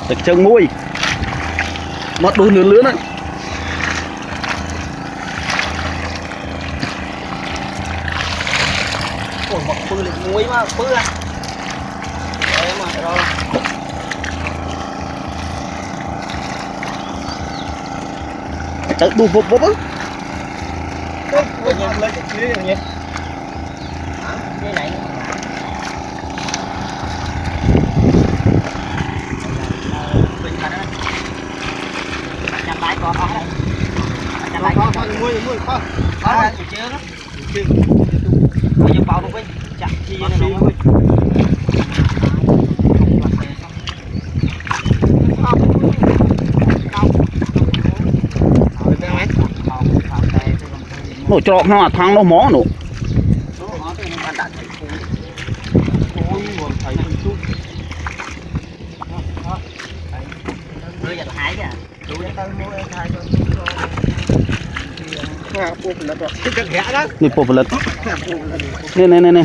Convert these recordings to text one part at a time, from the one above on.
chân mũi nó đuôi lươn lươn đấy ôi một phư lịch muối mà phư à đấy mà rồi tự bụp bụp bụp bây giờ lấy cái kia này nhỉ cái này chăm lái con đấy chăm lái con muối muối con ra từ chưa đó bây giờ bao nó quên chặt chi này nó quên nó trộm nó thằng nó mó nổ bây giờ hái kìa đi bộ vật nè nè nè nè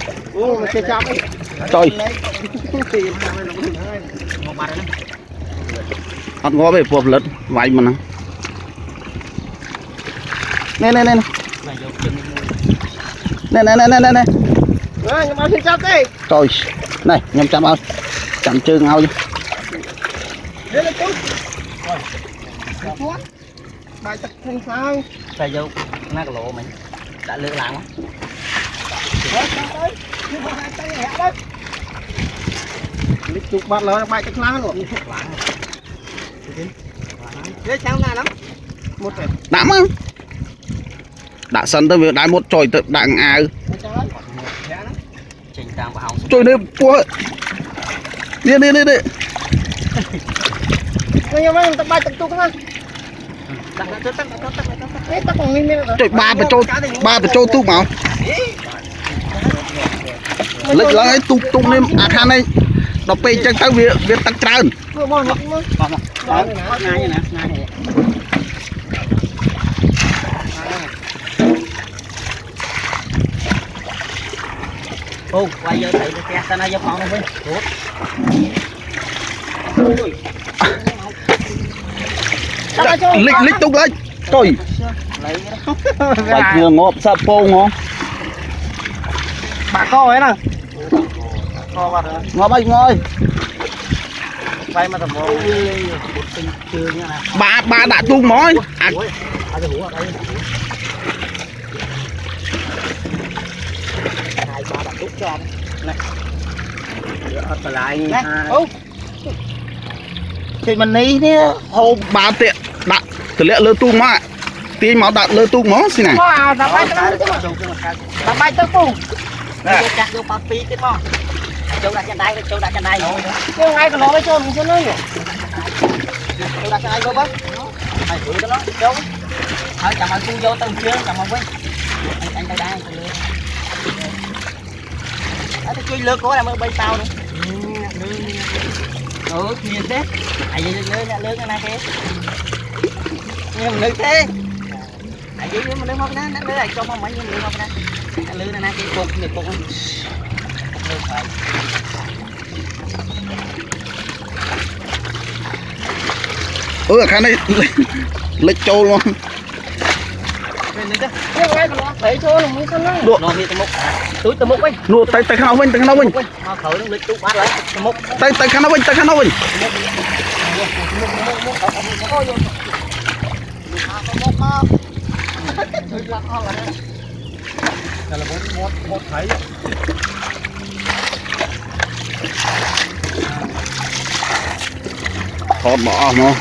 trời ăn ngó về bộ vật vay mà nè nè nè nè nè nè nè nè nè trời này nhầm chạm ơi chạm chân ao bài tập thành sao tay vô nó lộ mình đã lựa làm lịch chụp bắt lỡ bài cách lá luôn thế sao nào lắm một đã mà đã sân tới việc đã một trồi tự đặng à trồi đây cua đi đi đi đi nhưng tập bài tập chụp ha trời ba phải trôi tung mà lịch lại tung tung lên à khăn này đọc pe chân tới việc tăng trơn ô quay vô thử cái xe nó vô phòng nó lịch lịch tung lên trời bạch vừa ngọt sập pô ngon bà co ấy nè ngọt bạch ngồi quay mà tầm ba đã tung mỏi thì mình đi nè hôm ba tiện đã từ lẽ lơ tung mà tí máu đặt lơ tung mó xin này tập bay tới cùng chặt vô bao tí cái mò châu đặt chân đây châu ngay cái lỗ với châu mình chưa nói châu đặt chân đây vô bác mày thử cho nó châu thôi chậm anh cu vô tao chưa chậm anh quên anh đây đây tôi chơi lơ cố em bay tao nữa nhìn thế ai vậy lơ cái này thế nhưng lơ thế ai vậy nhưng mà lơ không nó lơ này cho không mấy nhưng lơ không nè lơ này cái cục này cục ở khán này lịch trôi luôn túi tầm mốc ấy nụ tay tay khăn tay khăn tay khăn tay khó bỏ nó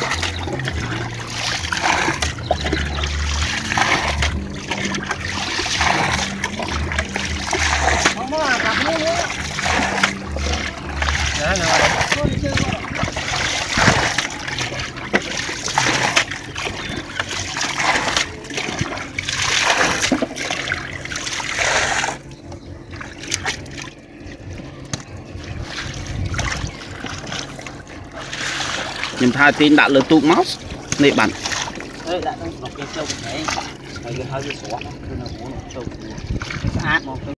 nhìn hai tin đã lừa tụ máu này bạn